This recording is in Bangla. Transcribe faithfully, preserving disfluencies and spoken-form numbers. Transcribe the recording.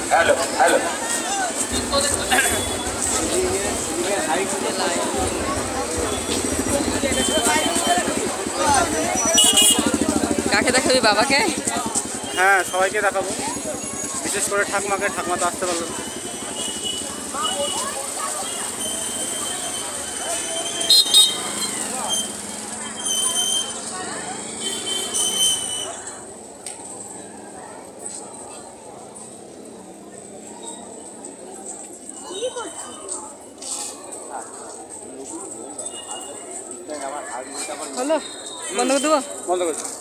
হ্যালো হ্যালো কাকে দেখাবি? বাবাকে? হ্যাঁ, সবাইকে দেখাবো, বিশেষ করে ঠাকমাকে। ঠাকমা তো আসতে পারলো না। হলো, বন্ধ করে দেবো? বন্ধ করছি।